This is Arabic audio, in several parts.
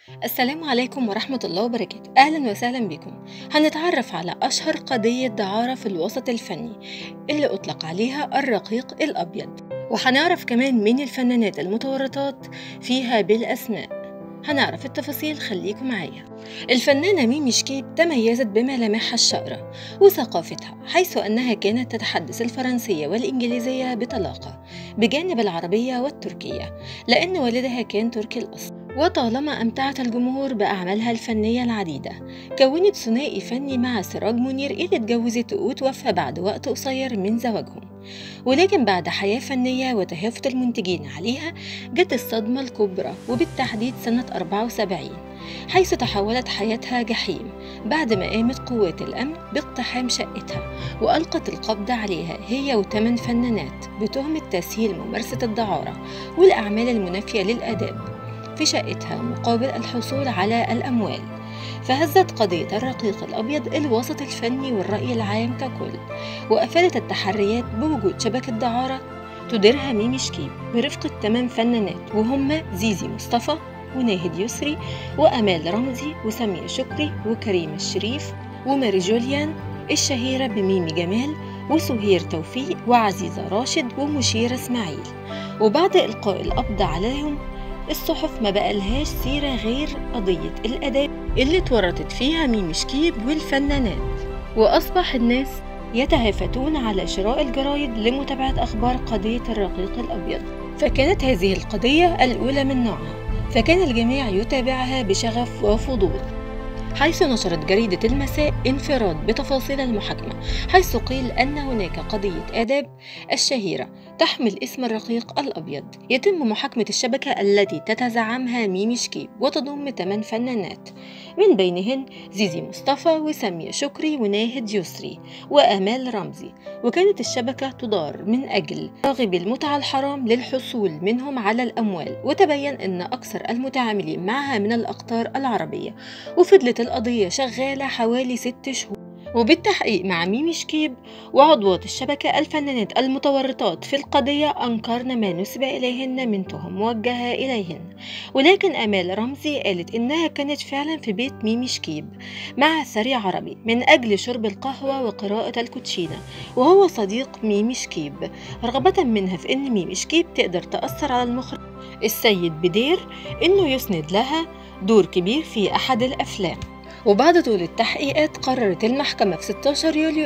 السلام عليكم ورحمة الله وبركاته. أهلا وسهلا بكم. هنتعرف على أشهر قضية دعارة في الوسط الفني اللي أطلق عليها الرقيق الأبيض، وهنعرف كمان مين الفنانات المتورطات فيها بالأسماء. هنعرف التفاصيل، خليكم معايا. الفنانة ميمي شكيب تميزت بملامحها الشقرة وثقافتها، حيث أنها كانت تتحدث الفرنسية والإنجليزية بطلاقة بجانب العربية والتركية، لأن والدها كان تركي الأصل. وطالما أمتعت الجمهور بأعمالها الفنية العديدة، كونت ثنائي فني مع سراج منير اللي اتجوزت وتوفى بعد وقت قصير من زواجهم. ولكن بعد حياة فنية وتهافت المنتجين عليها، جت الصدمة الكبرى، وبالتحديد سنة 74، حيث تحولت حياتها جحيم بعد ما قامت قوات الأمن باقتحام شقتها وألقت القبض عليها هي و8 فنانات بتهمة تسهيل ممارسة الدعارة والأعمال المنافية للآداب في شقتها مقابل الحصول على الأموال. فهزت قضية الرقيق الأبيض الوسط الفني والرأي العام ككل، وأفادت التحريات بوجود شبكة دعارة تديرها ميمي شكيب برفقة 8 فنانات، وهم زيزي مصطفى وناهد يسري وأمال رمزي وسامية شكري وكريم الشريف وماري جوليان الشهيرة بميمي جمال وسهير توفيق وعزيزة راشد ومشيرة اسماعيل. وبعد إلقاء القبض عليهم، الصحف ما بقالهاش سيرة غير قضية الآداب اللي اتورطت فيها ميمي شكيب والفنانات، وأصبح الناس يتهافتون على شراء الجرايد لمتابعة أخبار قضية الرقيق الأبيض. فكانت هذه القضية الأولى من نوعها، فكان الجميع يتابعها بشغف وفضول، حيث نشرت جريدة المساء انفراد بتفاصيل المحاكمة، حيث قيل أن هناك قضية آداب الشهيرة تحمل اسم الرقيق الأبيض يتم محاكمة الشبكة التي تتزعمها ميمي شكيب، وتضم 8 فنانات من بينهن زيزي مصطفى وسامية شكري وناهد يسري وآمال رمزي. وكانت الشبكة تدار من أجل راغبي المتعة الحرام للحصول منهم على الأموال، وتبين أن أكثر المتعاملين معها من الأقطار العربية. وفضلت القضية شغالة حوالي 6 شهور، وبالتحقيق مع ميمي شكيب وعضوات الشبكة الفنانات المتورطات في القضية أنكرن ما نسب إليهن من تهم موجهة إليهن. ولكن آمال رمزي قالت إنها كانت فعلا في بيت ميمي شكيب مع ثري عربي من أجل شرب القهوة وقراءة الكوتشينة، وهو صديق ميمي شكيب، رغبة منها في إن ميمي شكيب تقدر تأثر على المخرج السيد بدير إنه يسند لها دور كبير في أحد الأفلام. وبعد طول التحقيقات، قررت المحكمة في 16 يوليو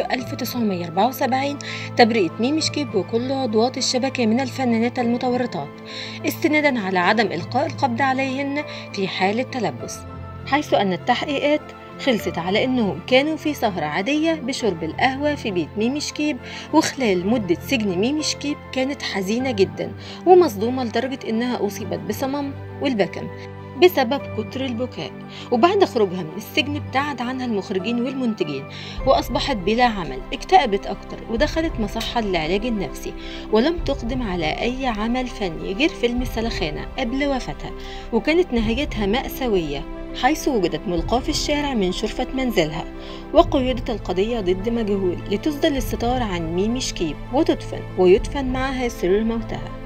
1974 تبرئة ميمي شكيب وكل عضوات الشبكة من الفنانات المتورطات، استنادا على عدم إلقاء القبض عليهن في حالة تلبس، حيث أن التحقيقات خلصت على أنهم كانوا في سهرة عادية بشرب القهوة في بيت ميمي شكيب. وخلال مدة سجن ميمي شكيب كانت حزينة جدا ومصدومة لدرجة أنها أصيبت بصمم والبكم بسبب كتر البكاء. وبعد خروجها من السجن ابتعد عنها المخرجين والمنتجين، وأصبحت بلا عمل. اكتئبت أكتر ودخلت مصحة للعلاج النفسي، ولم تقدم على أي عمل فني غير فيلم السلخانة قبل وفاتها، وكانت نهايتها مأساوية، حيث وجدت ملقاة في الشارع من شرفة منزلها. وقيدت القضية ضد مجهول لتسدل الستار عن ميمي شكيب وتدفن ويدفن معها سر موتها.